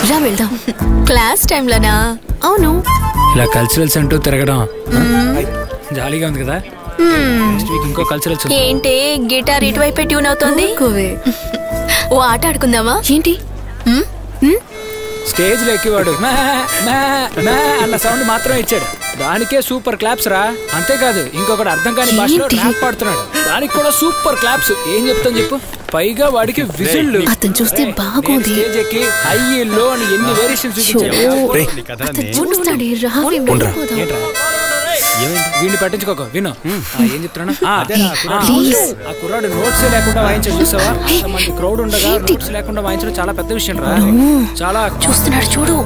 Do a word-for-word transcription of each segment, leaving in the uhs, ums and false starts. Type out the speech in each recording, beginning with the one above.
రా వెళ్దాం. క్లాస్ టైంలోనా? అవును. ఇలా కల్చరల్స్ అంటూ తిరగడం జాలీగా ఉంది కదా. ఇంకో కల్చరల్స్ ఏంటి గిటార్ ఇటువైపు ట్యూన్ అవుతుంది? ఓ ఆట ఆడుకుందామా? ఏంటి? స్టేజ్ లో ఎక్కివాడు అన్న సౌండ్ మాత్రం ఇచ్చాడు, దానికే సూపర్ క్లాప్స్ రా. అంతేకాదు ఇంకొకటి అర్థం కాని భాషలో ర్యాప్ పాడుతున్నాడు, దానికి కూడా సూపర్ క్లాప్స్. ఏం చెప్తాను చెప్పు. పైగా వాడికి విజిల్లు. అతను చూస్తే బాగుంది. స్టేజ్ ఎక్కి హై లో అని ఎన్ని వేరియేషన్స్ చూపించాడు. వీడిని పట్టించుకోక విను ఏం చెప్తున్నా. ఆ కుర్రాడు నోట్స్ లేకుండా వాయించాడు చూసావా? మంది క్రౌడ్ ఉండగా నోట్స్ లేకుండా వాయించడం చాలా పెద్ద విషయం రా. చాలా చూస్తున్నాడు చూడు.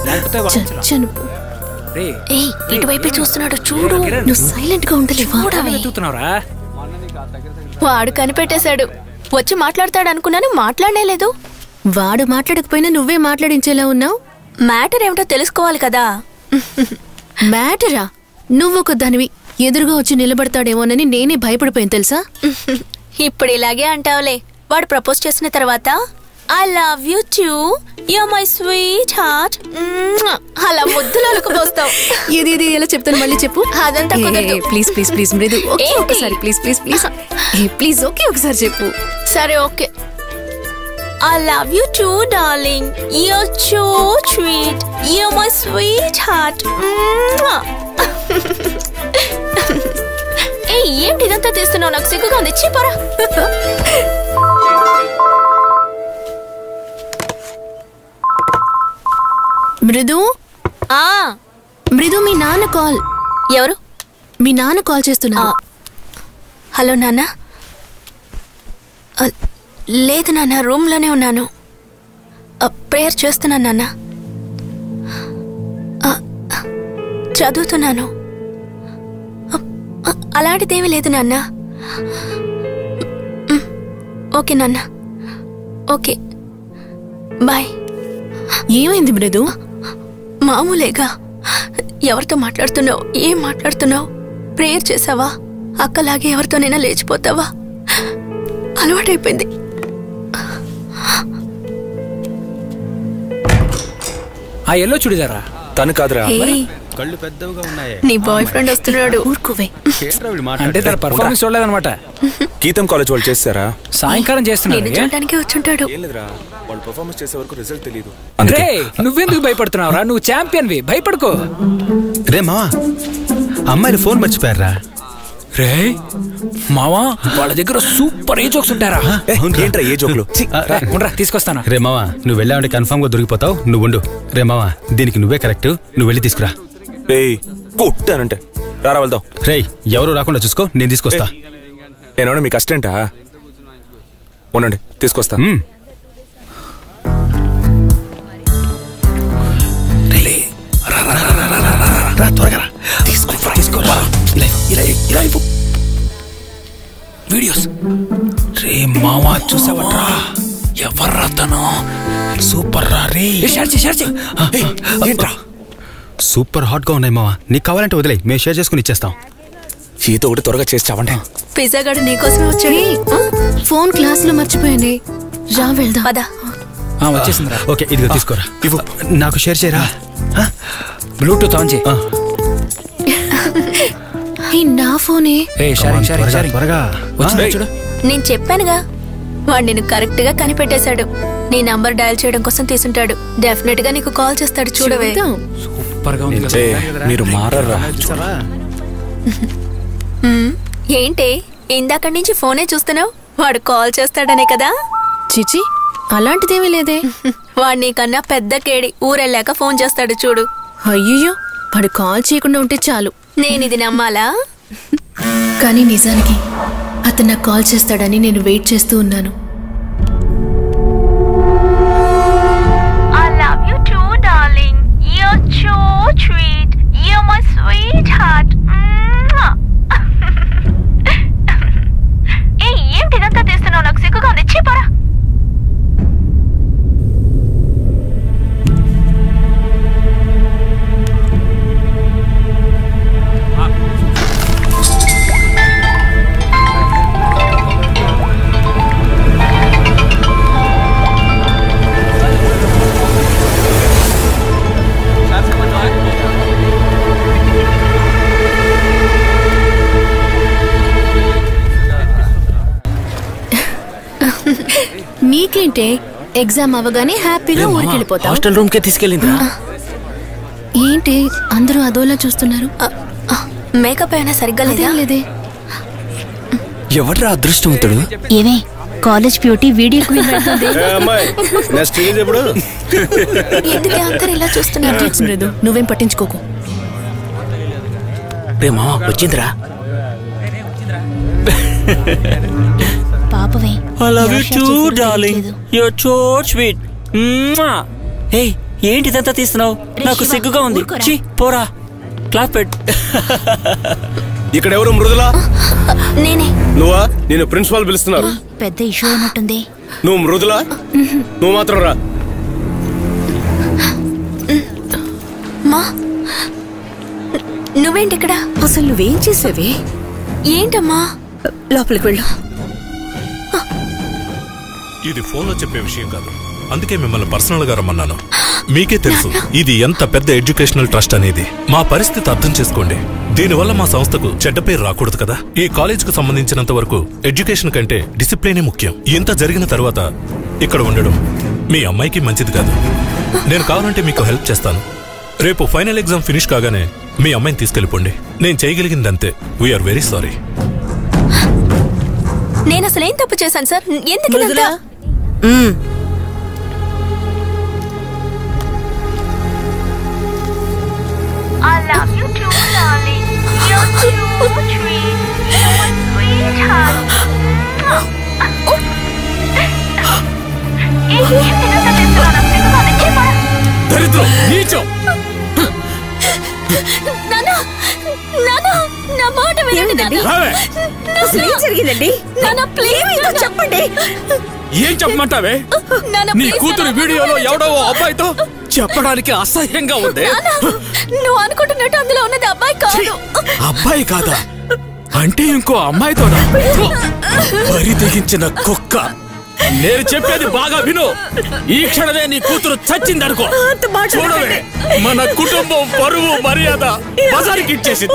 ఇటువైపే చూస్తున్నాడు చూడు. నువ్వు సైలెంట్ గా ఉండలేవా? వాడు కనిపెట్టేశాడు. వచ్చి మాట్లాడతాడు అనుకున్నాను, మాట్లాడనే లేదు. వాడు మాట్లాడకపోయినా నువ్వే మాట్లాడించేలా ఉన్నావు. మ్యాటర్ ఏమిటో తెలుసుకోవాలి కదా. మ్యాటరా? నువ్వొక దానివి. ఎదురుగా వచ్చి నిలబడతాడేమోనని నేనే భయపడిపోయాను తెలుసా. ఇప్పుడు ఇలాగే అంటావులే. వాడు ప్రపోజ్ చేసిన తర్వాత I love you too, you my sweetheart అలా ముద్దులు అలుకుపోస్తావు. ఇది ఇది ఎలా చెప్తాను మళ్ళీ చెప్పు. అదంతా ప్లీజ్ ప్లీజ్ ప్లీజ్ మృదు ఒకసారి please please please please okay ఒకసారి చెప్పు. సరే okay. I love you too, darling. You're so sweet. You're my sweetheart. ఏ ఏంటి ఇదంతా తీస్తున్నావు? నాకు సిగ్గుగా ఉంది. చీపరా. మృదు. ఆ మృదు, మీ నాన్న కాల్. ఎవరు? మీ నాన్న కాల్ చేస్తున్నా. హలో నాన్న. లేదు నాన్న, రూమ్ లోనే ఉన్నాను. ప్రేయర్ చేస్తున్నాను నాన్న. చదువుతున్నాను. అలాంటిదేమీ లేదు నాన్న. ఓకే నాన్న, ఓకే బాయ్. ఏమైంది మృదు? మామూలేగా. ఎవరితో మాట్లాడుతున్నావు? ఏం మాట్లాడుతున్నావు? ప్రేయర్ చేసావా? అక్కలాగే ఎవరితోనైనా లేచిపోతావా? అలవాటైపోయింది. ఆ ఎల్లో చుడిదారా? తను కాదురా. కళ్ళు పెద్దగా ఉన్నాయి. నీ బాయ్ ఫ్రెండ్ వస్తున్నాడు. ఊరుకోవే. అంటే తన పర్ఫార్మెన్స్ చూడలేదన్నమాట. గీతం కాలేజ్ వాళ్ళు చేస్తారా? సాయంకాలం చేస్తున్నారు. చూడటానికి వచ్చుంటాడు. వాళ్ళు పర్ఫార్మెన్స్ చేసే వరకు రిజల్ట్ తెలియదు. రే నువ్వెందుకు భయపడుతున్నావురా? నువ్వు ఛాంపియన్ వి, భయపడుకో. రే మావా, అమ్మాయిలు ఫోన్ మర్చిపోయారా? రే మావా, వాళ్ళ దగ్గర సూపర్ ఏ జోక్స్ ఉంటారా? ఏంట్రా ఏ జోక్లు? తీసుకొస్తాను. రే మావా, నువ్వు వెళ్ళావంటే కన్ఫర్మ్ గా దొరికిపోతావు. నువ్వు ఉండు. రే మావా, దీనికి నువ్వే కరెక్ట్. నువ్వు వెళ్ళి తీసుకురా. రే కొట్టానంటే రారా వెళ్దాం. రే ఎవరు రాకుండా చూసుకో, నేను తీసుకొస్తా. నేనేమన్నా మీకు అసిస్టెంటా? ఉండండి తీసుకొస్తా. వీడియోస్. రే మావా చూసావట్రా? ఎవర్రా తను? సూపర్ రా. రే సూపర్ హాట్ గా ఉన్నాయి మావా. నీకు కావాలంటే వదిలే, మేము షేర్ చేసుకుని ఇచ్చేస్తాం. ఈతో ఒకటి త్వరగా చేసి చావండి. పిజ్జా గడు నీకోసమే వచ్చాడు. ఫోన్ క్లాస్ లో మర్చిపోయానే. రా వెళ్దాం. పద. వచ్చేసిందిరా. ఓకే ఇదిగో తీసుకోరా. ఇవ్వు. నాకు షేర్ చేయరా. బ్లూటూత్ ఆన్ చేయి. నా ఫోనే. త్వరగా. నేను చెప్పానుగా, వాడు నేను కరెక్ట్ గా కనిపెట్టేశాడు. నీ నంబర్ డయల్ చేయడం కోసం తీసుంటాడు. డెఫినెట్ గా నీకు కాల్ చేస్తాడు. చూడవే. సూపర్ గా ఉంది. మీరు మారరా? ఏంటి ఇందాక నుంచి ఫోనే చూస్తున్నావు? వాడు కాల్ చేస్తాడనే కదా. చిచి అలాంటిదేమీ లేదే. వాడు నీకన్నా పెద్ద కేడి. ఊరెళ్ళాక ఫోన్ చేస్తాడు చూడు. అయ్యో, వాడు కాల్ చేయకుండా ఉంటే చాలు. నేను ఇది నమ్మాలా? కానీ నిజానికి అతను నాకు కాల్ చేస్తాడని నేను వెయిట్ చేస్తూ ఉన్నాను. I love you too, darling. You're so sweet. You're my sweetheart. ఏ ఏంటి ఇదంతా తీస్తున్నావు? నాకు సిగ్గుగా ఉంది. చీపరా. నీకేంటే ఎగ్జామ్ అవగానే హ్యాపీగా ఊరికి వెళ్ళిపోతావు. హాస్టల్ రూమ్ కే తీసుకెళ్ళిందా? ఏంటి అందరూ అదోలా చూస్తున్నారు? మేకప్ అయినా సరిగ్గా లేదా? లేదే. ఎవడ్రా అదృష్టవంతుడు? ఏమే కాలేజ్ బ్యూటీ వీడియో క్వీన్ ఎందుకు అందరు ఇలా చూస్తున్నారు? మృదు నువ్వేం పట్టించుకోకు. రే మామ వచ్చిందిరా. పాపమే. I love you too, darling. You're so sweet. హే ఏంటిదంతా తీస్తున్నావు? నాకు సిగ్గుగా ఉంది. ఛీ పోరా. క్లాప్ పెట్. ఇక్కడ ఎవరు మృదులా? నేనే. నువ్వా? నేను ప్రిన్సిపాల్ పిలుస్తున్నారు. పెద్ద ఇష్యూ అయినట్టుంది. నువ్వు మృదులా? నువ్వు మాత్రం రా. మా నువ్వేంటి ఇక్కడ? అసలు నువ్వేం చేసావే? ఏంటమ్మా? లోపలికి వెళ్ళు. ఇది ఫోన్లో చెప్పే విషయం కాదు, అందుకే మిమ్మల్ని పర్సనల్ గా రమ్మన్నాను. మీకే తెలుసు ఇది ఎంత పెద్ద ఎడ్యుకేషనల్ ట్రస్ట్ అనేది. మా పరిస్థితి అర్థం చేసుకోండి. దీనివల్ల మా సంస్థకు చెడ్డ పేరు రాకూడదు కదా. ఈ కాలేజ్ కు సంబంధించినంత వరకు ఎడ్యుకేషన్ కంటే డిసిప్లినే ముఖ్యం. ఇంత జరిగిన తర్వాత ఇక్కడ ఉండడం మీ అమ్మాయికి మంచిది కాదు. నేను కావాలంటే మీకు హెల్ప్ చేస్తాను. రేపు ఫైనల్ ఎగ్జామ్ ఫినిష్ కాగానే మీ అమ్మాయిని తీసుకెళ్ళిపోండి. నేను చేయగలిగిందంతే. We are very sorry. నేను అసలు ఏం తప్పు చేశాను సార్? ఎందుకు ఇదంతా? I love you too, darling. You're too sweet. You're my sweetheart. దరిద్రం నీచం. నానా నానా నా మాట వినండి నానా. అసలు ఏం జరిగిందండి? నానా ప్లీజ్ చెప్పండి. ఏం చెప్పమంటావే? నీ కూతురు వీడియోలో ఎవడో అబ్బాయితో చెప్పడానికి అసహ్యంగా ఉంది. నువ్వు అనుకుంటున్నట్టు అందులో ఉన్నది అబ్బాయి కాదు. అబ్బాయి కాదా? అంటే ఇంకో అమ్మాయితో బరి తెగించిన కుక్క. నేను చెప్పేది బాగా విను. ఈ క్షణమే నీ కూతురు చచ్చిందనుకో, చూడవే మన కుటుంబం పరువు మర్యాద బజారుకి ఇచ్చేసింది.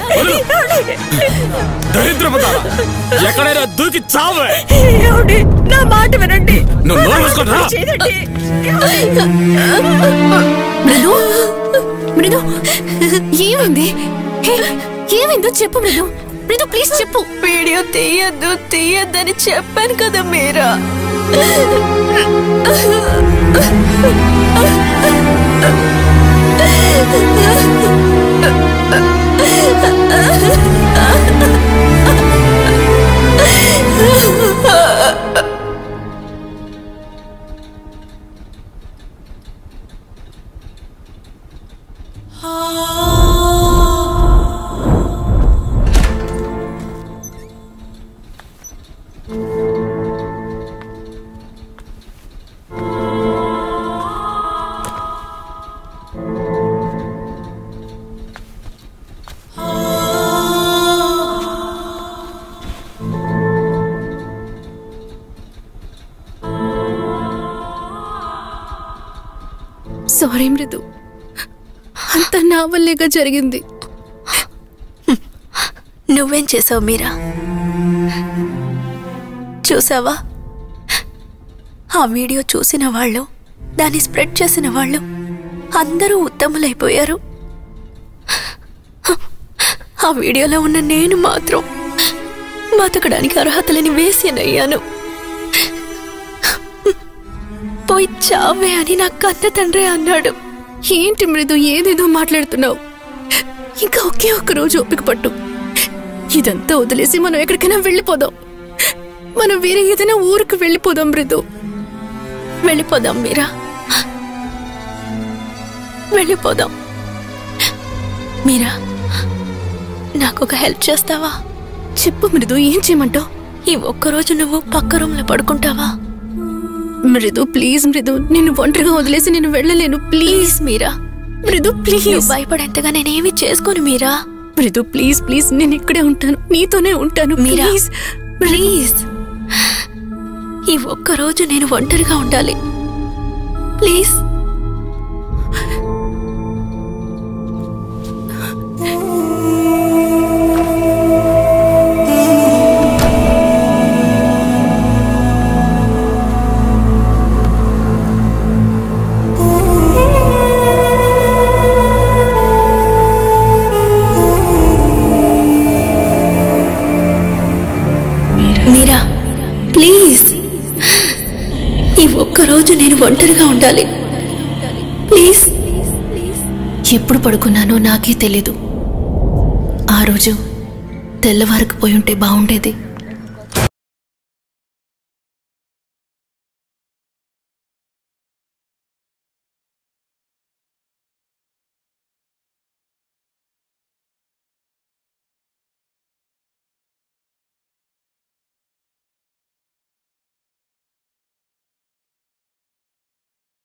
దరిద్రపదారా, ఎక్కడైనా దూకి చావే. నా మాట వినండి. నువ్వు నోరు మూసుకుంటా. మృదు మృదు ఏమైంది? ఏమైందో చెప్పు మృదు. మృదు ప్లీజ్ చెప్పు. వీడియో తీయద్దు తీయద్దని చెప్పాను కదా మీరా. సారీ మృదు, అంత నా వల్లేగా జరిగింది. నువ్వేం చేసావు మీరా? చూసావా, ఆ వీడియో చూసిన వాళ్ళు, దాన్ని స్ప్రెడ్ చేసిన వాళ్ళు అందరూ ఉత్తములైపోయారు. ఆ వీడియోలో ఉన్న నేను మాత్రం బతకడానికి అర్హతలని వేసినయ్యాను. పోయి చావే అని నా కన్న తండ్రి అన్నాడు. ఏంటి మృదు ఏదేదో మాట్లాడుతున్నావు? ఇంకా ఒకే ఒక్క రోజు ఓపిక పట్టు. ఇదంతా వదిలేసి మనం ఎక్కడికైనా వెళ్ళిపోదాం. మనం వేరే ఏదైనా ఊరికి వెళ్ళిపోదాం మృదు. వెళ్ళిపోదాం మీరా, వెళ్ళిపోదాం. మీరా, నాకొక హెల్ప్ చేస్తావా? చెప్పు మృదు, ఏం చేయమంటావు? ఈ ఒక్కరోజు నువ్వు పక్క రూమ్ లో పడుకుంటావా? మృదు ప్లీజ్ మృదు, నేను ఒంటరిగా వదిలేసి నేను వెళ్ళలేను. ప్లీజ్ మీరా. మృదు ప్లీజ్. భయపడేంతగా నేనేమి చేసుకోను మీరా. మృదు ప్లీజ్ ప్లీజ్, నేను ఇక్కడే ఉంటాను, నీతోనే ఉంటాను. మీరా ప్లీజ్ ప్లీజ్, ఈ ఒక్కరోజు నేను ఒంటరిగా ఉండాలి ప్లీజ్. ఒక్కరోజు నేను ఒంటరిగా ఉండాలి ప్లీజ్. ఎప్పుడు పడుకున్నానో నాకే తెలీదు. ఆ రోజు తెల్లవారికి పోయి ఉంటే బాగుండేది.